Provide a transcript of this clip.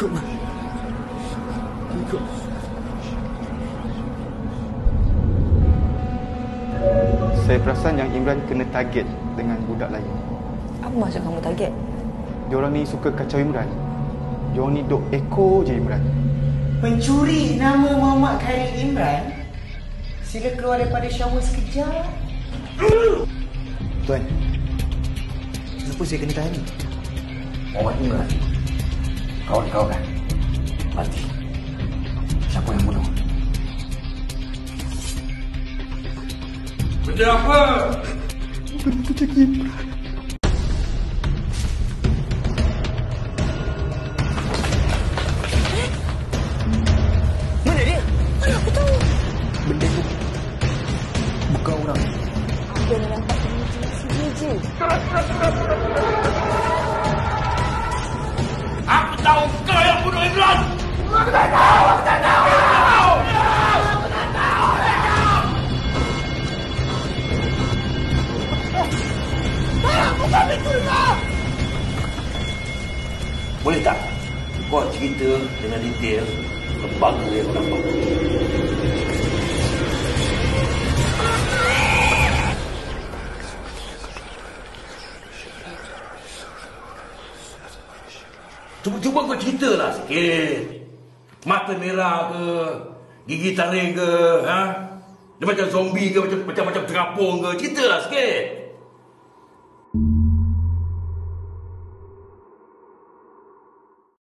Ikut, Mak. Ikut. Saya perasan yang Imran kena target dengan budak lain. Apa maksud kamu target? Diorang ni suka kacau Imran. Diorang ni duk ekor je Imran. Pencuri nama Muhammad Khairil Imran, sila keluar daripada shower sekejap. Tuan, kenapa saya kena tahan ni? Muhammad Imran, kawan-kawan mati. Siapa yang bunuh? Benda apa? Benda tu jadi Imran. Mana dia? Mana aku tahu? Benda tu bukan orang. Aku nak nampak sini je. Aku tahu kau yang bunuh Imran. Aku tak tahu. Boleh tak kau cerita dengan detail lembaga yang kau nampak? Cuba kau ceritalah sikit. Mata merah ke, gigi taring ke, ha? Dia macam zombie ke, macam terapung ke? Ceritalah sikit.